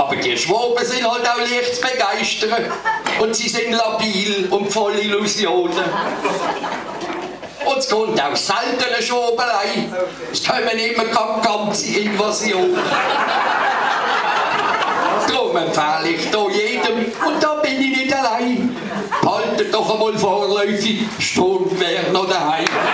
Aber die Schwaben sind halt auch leicht zu begeistern. Und sie sind labil und voll Illusionen. Und es kommt auch selten eine Schwabelei. Es kommen immer ganze Invasionen. Darum empfehle ich da jedem, und da bin ich nicht allein, behaltet doch einmal vorläufig Sturmwehr noch daheim.